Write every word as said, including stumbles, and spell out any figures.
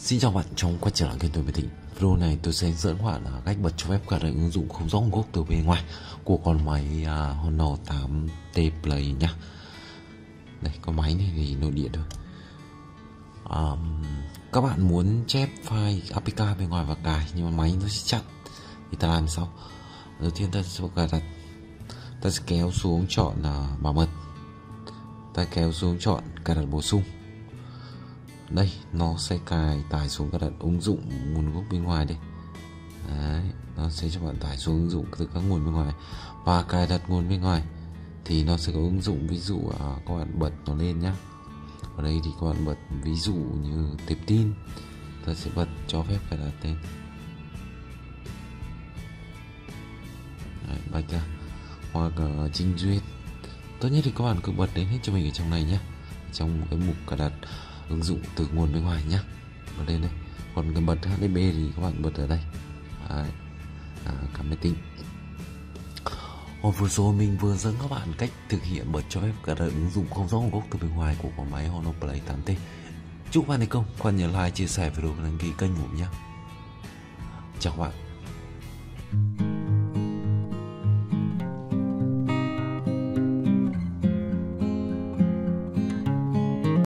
Xin chào bạn, trong quay trở lại kênh tôi về Thịnh. Video này tôi sẽ dẫn bạn là cách bật cho phép các ứng dụng không rõ nguồn gốc từ bên ngoài của con máy uh, Honor tám T Play nhá. Đây, con máy này thì nội địa thôi. Um, các bạn muốn chép file a pê ca bên ngoài và cài nhưng mà máy nó sẽ chặn thì ta làm sao? Đầu tiên ta sẽ cài đặt, ta sẽ kéo xuống chọn uh, bảo mật, ta kéo xuống chọn cài đặt bổ sung. Đây, nó sẽ cài tải xuống cài đặt ứng dụng nguồn gốc bên ngoài đây. Đấy, nó sẽ cho bạn tải xuống ứng dụng từ các nguồn bên ngoài và cài đặt nguồn bên ngoài thì nó sẽ có ứng dụng, ví dụ uh, các bạn bật nó lên nhá. Ở đây thì các bạn bật ví dụ như tệp tin, ta sẽ bật cho phép cài đặt tên. Đấy, bật ra hoặc uh, trình duyệt. Tốt nhất thì các bạn cứ bật đến hết cho mình ở trong này nhé, trong cái mục cài đặt ứng dụng từ nguồn bên ngoài nhé, bật lên đây. Còn cái bật hát đê bê thì các bạn bật ở đây. Đấy, à, cả máy tính. Hồi vừa rồi mình vừa dẫn các bạn cách thực hiện bật cho phép cài đặt ứng dụng không rõ nguồn gốc từ bên ngoài của con máy Honor Play tám T. Chúc bạn thành công, quan nhớ like, chia sẻ video và đăng ký kênh của mình nhé. Chào các bạn.